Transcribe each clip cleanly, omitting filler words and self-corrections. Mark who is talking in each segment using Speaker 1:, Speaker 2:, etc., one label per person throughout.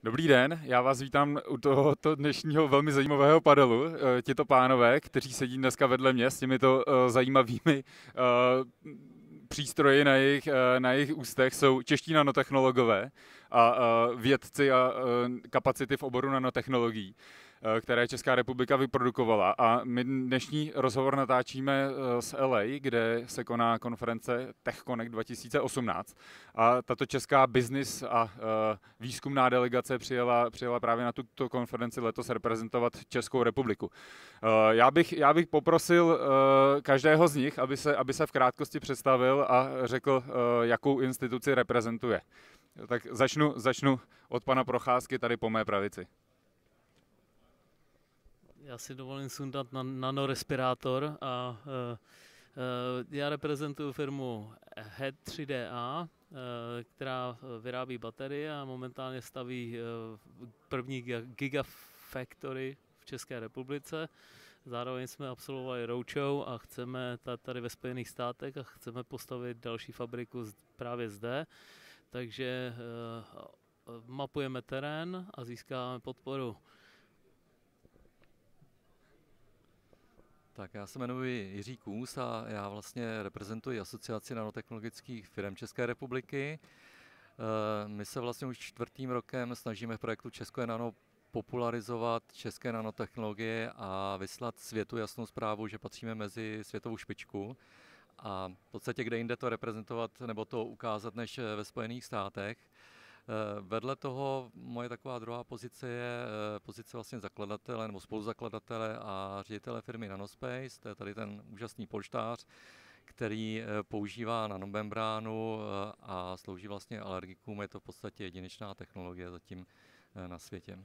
Speaker 1: Dobrý den, já vás vítám u tohoto dnešního velmi zajímavého panelu. Tito pánové, kteří sedí dneska vedle mě s těmito zajímavými přístroji na jejich ústech, jsou čeští nanotechnologové a vědci a kapacity v oboru nanotechnologií, které Česká republika vyprodukovala. A my dnešní rozhovor natáčíme z LA, kde se koná konference TechConnect 2018. A tato česká business a výzkumná delegace přijela právě na tuto konferenci letos reprezentovat Českou republiku. Já bych poprosil každého z nich, aby se v krátkosti představil a řekl, jakou instituci reprezentuje. Tak začnu od pana Procházky tady po mé pravici.
Speaker 2: Já si dovolím sundat nanorespirátor a já reprezentuji firmu Head 3DA, která vyrábí baterie a momentálně staví první Gigafactory v České republice. Zároveň jsme absolvovali roadshow a chceme tady ve Spojených státech a chceme postavit další fabriku právě zde. Takže mapujeme terén a získáme podporu.
Speaker 3: Tak já se jmenuji Jiří Kůs a já vlastně reprezentuji Asociaci nanotechnologických firm České republiky. My se vlastně už 4. rokem snažíme v projektu Česko je nano popularizovat české nanotechnologie a vyslat světu jasnou zprávu, že patříme mezi světovou špičku. A v podstatě kde jinde to reprezentovat nebo to ukázat než ve Spojených státech. Vedle toho moje taková druhá pozice je pozice vlastně zakladatele nebo spoluzakladatele a ředitele firmy Nanospace. To je tady ten úžasný polštář, který používá nanomembránu a slouží vlastně alergikům. Je to v podstatě jedinečná technologie zatím na světě.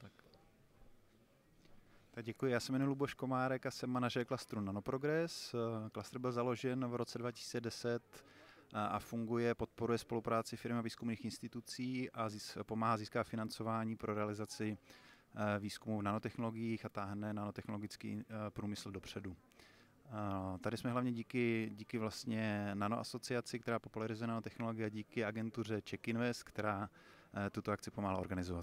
Speaker 4: Tak děkuji, já se jmenuji Luboš Komárek a jsem manažer klastru Nanoprogress. Klastr byl založen v roce 2010 a funguje, podporuje spolupráci firm a výzkumných institucí a pomáhá získat financování pro realizaci výzkumu v nanotechnologiích a táhne nanotechnologický průmysl dopředu. Tady jsme hlavně díky vlastně nanoasociaci, která popularizuje nanotechnologie, a díky agentuře CzechInvest, která tuto akci pomáhá organizovat.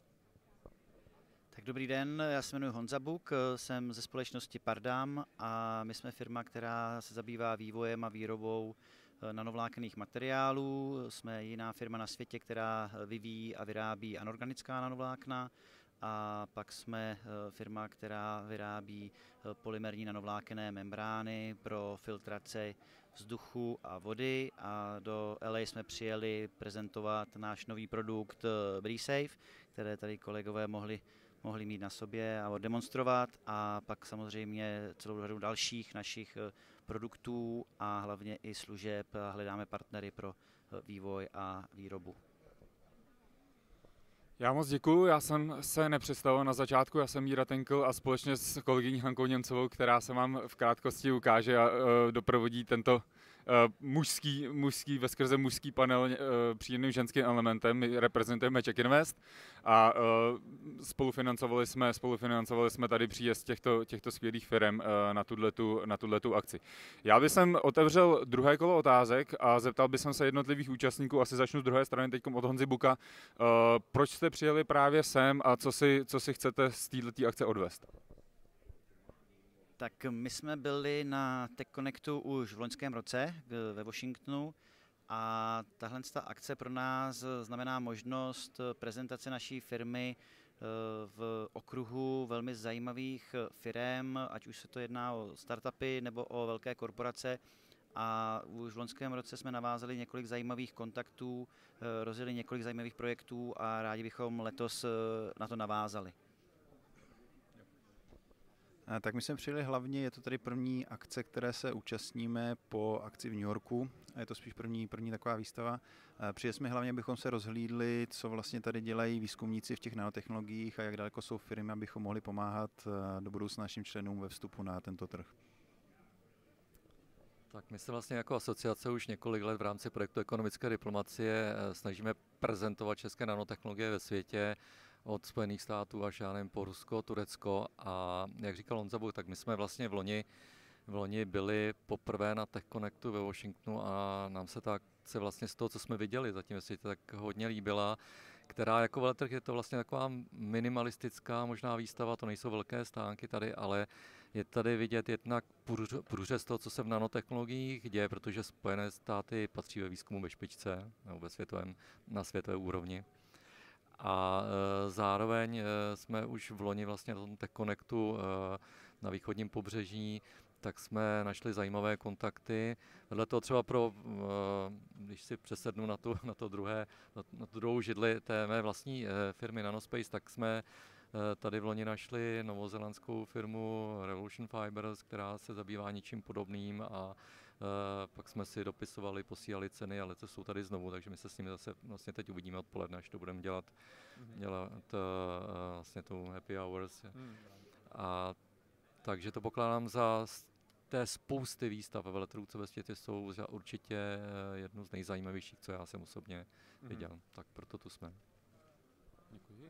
Speaker 5: Tak dobrý den, já se jmenuji Honza Buk, jsem ze společnosti Pardam a my jsme firma, která se zabývá vývojem a výrobou nanovlákenných materiálů. Jsme jediná firma na světě, která vyvíjí a vyrábí anorganická nanovlákna, a pak jsme firma, která vyrábí polymerní nanovlákenné membrány pro filtraci vzduchu a vody, a do LA jsme přijeli prezentovat náš nový produkt BreeSafe, které tady kolegové mohli mít na sobě a demonstrovat, a pak samozřejmě celou řadu dalších našich produktů a hlavně i služeb. Hledáme partnery pro vývoj a výrobu.
Speaker 1: Já moc děkuju, já jsem se nepředstavil na začátku, já jsem Míra Tenkl a společně s kolegyní Hankou Němcovou, která se vám v krátkosti ukáže a doprovodí tento mužský, veskrze mužský panel příjemným ženským elementem. My reprezentujeme CzechInvest a spolufinancovali jsme tady příjezd těchto skvělých firm na tuto akci. Já bych otevřel druhé kolo otázek a zeptal bych se jednotlivých účastníků, asi začnu z druhé strany teď od Honzy Buka, proč jste přijeli právě sem a co si chcete z této akce odvést?
Speaker 5: Tak my jsme byli na TechConnectu už v loňském roce ve Washingtonu a tahle akce pro nás znamená možnost prezentace naší firmy v okruhu velmi zajímavých firem, ať už se to jedná o startupy nebo o velké korporace. A už v loňském roce jsme navázali několik zajímavých kontaktů, rozjeli několik zajímavých projektů a rádi bychom letos na to navázali.
Speaker 4: Tak my jsme přijeli hlavně, je to tady první akce, které se účastníme po akci v New Yorku. Je to spíš první taková výstava. Přijeli jsme hlavně, abychom se rozhlídli, co vlastně tady dělají výzkumníci v těch nanotechnologiích a jak daleko jsou firmy, abychom mohli pomáhat do budoucna našim členům ve vstupu na tento trh.
Speaker 3: Tak my se vlastně jako asociace už několik let v rámci projektu ekonomické diplomacie snažíme prezentovat české nanotechnologie ve světě, od Spojených států až já nevím, po Rusko, Turecko, a jak říkal Honza Buk, tak my jsme vlastně v loni byli poprvé na TechConnectu ve Washingtonu a nám se ta akce vlastně z toho, co jsme viděli zatím ve světě, tak hodně líbila. která jako veletrh je to vlastně taková minimalistická možná výstava, to nejsou velké stánky tady, ale je tady vidět jednak průřez toho, co se v nanotechnologiích děje, protože Spojené státy patří ve výzkumu ve špičce, nebo na světové úrovni. A zároveň jsme už v loni vlastně na tom Tech Connectu na východním pobřeží, tak jsme našli zajímavé kontakty. Vedle toho třeba když si přesednu na tu druhou židli té mé vlastní firmy Nanospace, tak jsme tady v loni našli novozélandskou firmu Revolution Fibers, která se zabývá něčím podobným a pak jsme si dopisovali, posílali ceny, ale to jsou tady znovu, takže my se s nimi zase vlastně teď uvidíme odpoledne, až to budeme dělat vlastně tu happy hours. A takže to pokládám za té spousty výstav ve veletrhu, co ve světě jsou, určitě jednu z nejzajímavějších, co já jsem osobně viděl. Tak proto tu jsme.
Speaker 1: Děkuji.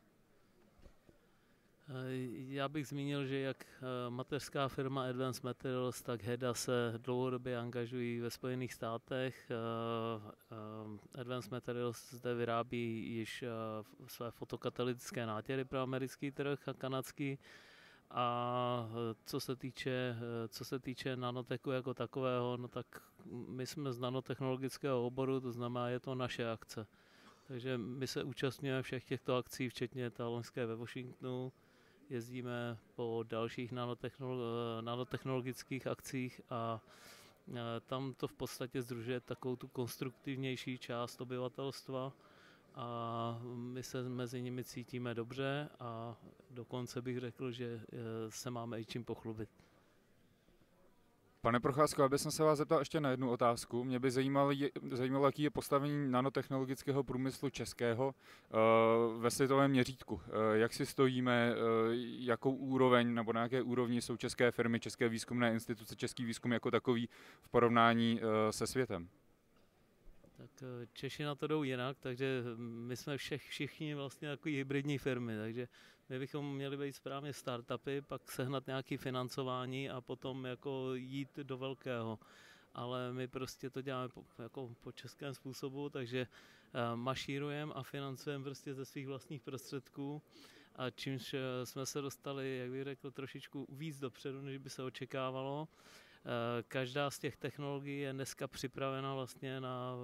Speaker 2: Já bych zmínil, že jak mateřská firma Advanced Materials, tak HEDA se dlouhodobě angažují ve Spojených státech. Advanced Materials zde vyrábí již své fotokatalytické nátěry pro americký trh a kanadský. A co se týče nanotechu jako takového, no tak my jsme z nanotechnologického oboru, to znamená, je to naše akce. Takže my se účastňujeme všech těchto akcí, včetně té loňské ve Washingtonu. Jezdíme po dalších nanotechnologických akcích a tam to v podstatě sdružuje takovou tu konstruktivnější část obyvatelstva a my se mezi nimi cítíme dobře a dokonce bych řekl, že se máme i čím pochlubit.
Speaker 1: Pane Procházko, abych se vás zeptal ještě na jednu otázku. Mě by zajímalo, jaký je postavení nanotechnologického průmyslu českého ve světovém měřítku. Jak si stojíme, jakou úroveň nebo na jaké úrovni jsou české firmy, české výzkumné instituce, český výzkum jako takový v porovnání se světem?
Speaker 2: Tak Češi na to jdou jinak, takže my jsme všichni vlastně takový hybridní firmy, takže my bychom měli být správně startupy, pak sehnat nějaké financování a potom jako jít do velkého. Ale my prostě to děláme po českém způsobu, takže mašírujeme a financujeme prostě ze svých vlastních prostředků. A čímž jsme se dostali, jak bych řekl, trošičku víc dopředu, než by se očekávalo. Každá z těch technologií je dneska připravena vlastně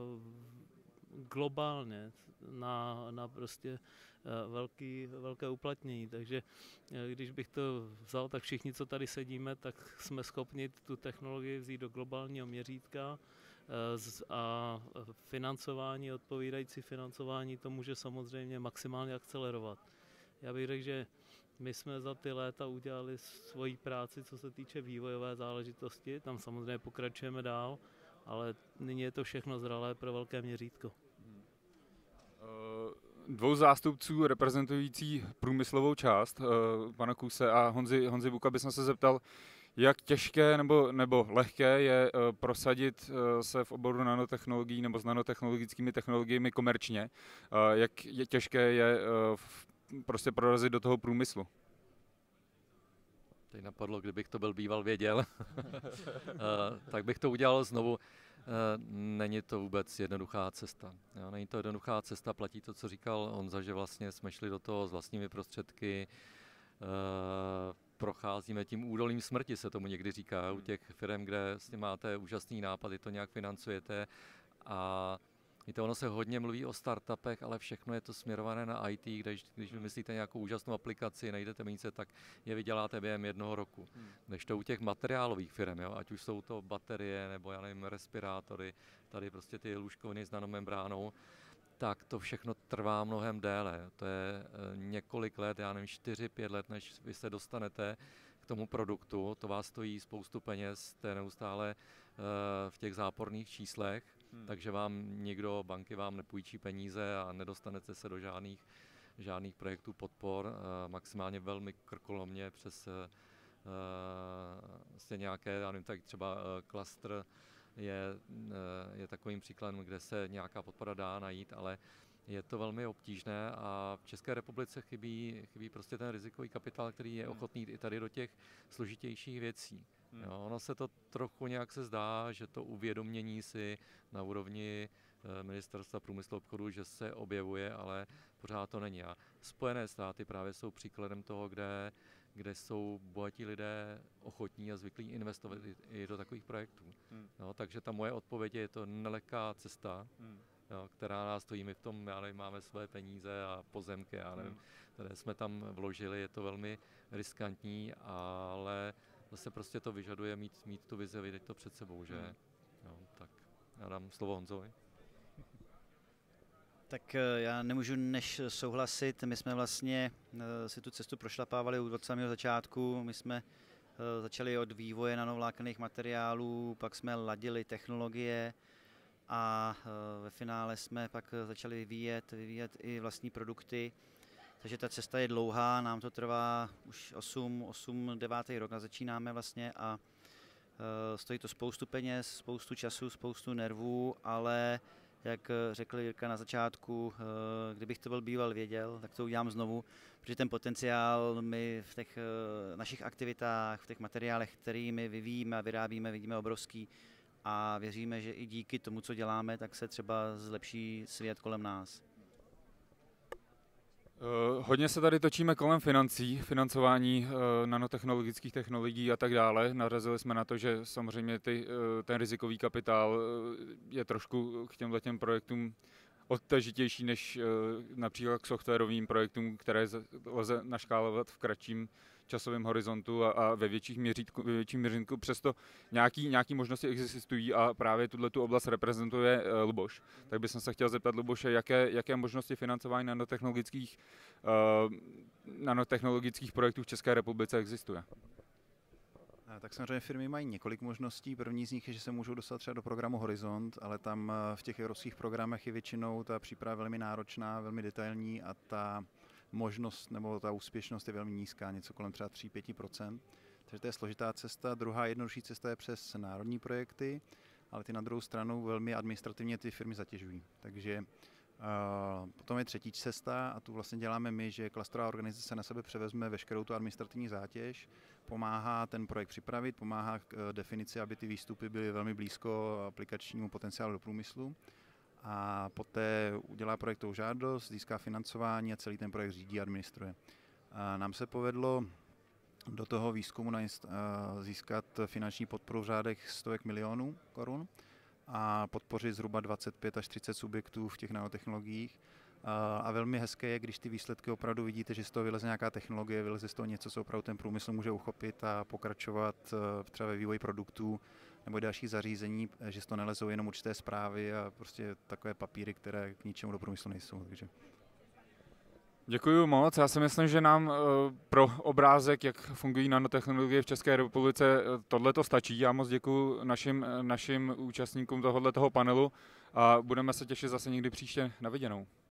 Speaker 2: globálně na prostě velké uplatnění. Takže když bych to vzal, tak všichni, co tady sedíme, tak jsme schopni tu technologii vzít do globálního měřítka a odpovídající financování to může samozřejmě maximálně akcelerovat. Já bych řekl, že my jsme za ty léta udělali svoji práci, co se týče vývojové záležitosti, tam samozřejmě pokračujeme dál, ale nyní je to všechno zralé pro velké měřítko.
Speaker 1: Dvou zástupců reprezentující průmyslovou část, pana Kůse a Honzi Buka, bych se zeptal, jak těžké nebo lehké je prosadit se v oboru nanotechnologií nebo s nanotechnologickými technologiemi komerčně, jak je těžké je prostě prorazit do toho průmyslu.
Speaker 3: Teď napadlo, kdybych to byl býval věděl, tak bych to udělal znovu. Není to vůbec jednoduchá cesta. Jo, není to jednoduchá cesta, platí to, co říkal Honza, že vlastně jsme šli do toho s vlastními prostředky, procházíme tím údolím smrti, se tomu někdy říká, u těch firm, kde vlastně máte úžasný nápad, to nějak financujete a víte, ono se hodně mluví o startupech, ale všechno je to směrované na IT, když vymyslíte nějakou úžasnou aplikaci, najdete peníze, tak je vyděláte během 1 roku. Než to u těch materiálových firm, jo, ať už jsou to baterie nebo já nevím, respirátory, tady prostě ty lůžkoviny s nanomembránou, tak to všechno trvá mnohem déle. To je několik let, já nevím, 4-5 let, než vy se dostanete k tomu produktu. To vás stojí spoustu peněz, jste neustále v těch záporných číslech, takže vám banky vám nepůjčí peníze a nedostanete se do žádných projektů podpor, maximálně velmi krkolomně přes nějaké, já nevím, tak třeba klastr je takovým příkladem, kde se nějaká podpora dá najít, ale je to velmi obtížné a v České republice chybí prostě ten rizikový kapitál, který je ochotný i tady do těch složitějších věcí. Jo, ono se to trochu nějak se zdá, že to uvědomění si na úrovni Ministerstva průmyslu a obchodu, že se objevuje, ale pořád to není. A Spojené státy právě jsou příkladem toho, kde jsou bohatí lidé ochotní a zvyklí investovat i do takových projektů. No, takže ta moje odpověď je to nelehká cesta, jo, která nás stojí. My v tom, já nevím, máme své peníze a pozemky, já nevím, které jsme tam vložili, je to velmi riskantní, ale zase prostě to vyžaduje mít tu vizi, vidět to před sebou, že? Jo, tak já dám slovo Honzovi.
Speaker 5: Tak já nemůžu než souhlasit. My jsme vlastně si tu cestu prošlapávali od samého začátku. My jsme začali od vývoje nanovláknných materiálů, pak jsme ladili technologie a ve finále jsme pak začali vyvíjet i vlastní produkty. Takže ta cesta je dlouhá, nám to trvá už 9. rok, a začínáme vlastně a stojí to spoustu peněz, spoustu času, spoustu nervů, ale jak řekl Jirka na začátku, kdybych to byl býval věděl, tak to udělám znovu, protože ten potenciál my v těch našich aktivitách, v těch materiálech, který my vyvíjíme a vyrábíme, vidíme obrovský a věříme, že i díky tomu, co děláme, tak se třeba zlepší svět kolem nás.
Speaker 1: Hodně se tady točíme kolem financí, financování nanotechnologických technologií a tak dále. Narazili jsme na to, že samozřejmě ten rizikový kapitál je trošku k těmhletěm projektům odtažitější než například k softwarovým projektům, které lze naškálovat v kratším časovém horizontu a ve větším měřítku. Přesto nějaký možnosti existují a právě tuto oblast reprezentuje Luboš. Tak bych se chtěl zeptat Luboše, jaké možnosti financování nanotechnologických projektů v České republice existuje?
Speaker 4: Tak samozřejmě firmy mají několik možností. První z nich je, že se můžou dostat třeba do programu Horizont, ale tam v těch evropských programech je většinou ta příprava velmi náročná, velmi detailní a ta možnost nebo ta úspěšnost je velmi nízká, něco kolem třeba 3–5%. Takže to je složitá cesta. Druhá jednodušší cesta je přes národní projekty, ale ty na druhou stranu velmi administrativně ty firmy zatěžují. Takže potom je třetí cesta a tu vlastně děláme my, že klastrová organizace na sebe převezme veškerou tu administrativní zátěž, pomáhá ten projekt připravit, pomáhá k definici, aby ty výstupy byly velmi blízko aplikačnímu potenciálu do průmyslu a poté udělá projektovou žádost, získá financování a celý ten projekt řídí a administruje. Nám se povedlo do toho výzkumu získat finanční podporu v řádech stovek milionů korun a podpořit zhruba 25 až 30 subjektů v těch nanotechnologiích. A velmi hezké je, když ty výsledky opravdu vidíte, že z toho vyleze nějaká technologie, vyleze z toho něco, co opravdu ten průmysl může uchopit a pokračovat třeba ve vývoji produktů nebo dalších zařízení, že z toho nelezou jenom určité zprávy a prostě takové papíry, které k ničemu do průmyslu nejsou. Takže.
Speaker 1: Děkuji moc. Já si myslím, že nám pro obrázek, jak fungují nanotechnologie v České republice, tohleto stačí. Já moc děkuji našim účastníkům tohoto panelu a budeme se těšit zase někdy příště na viděnou.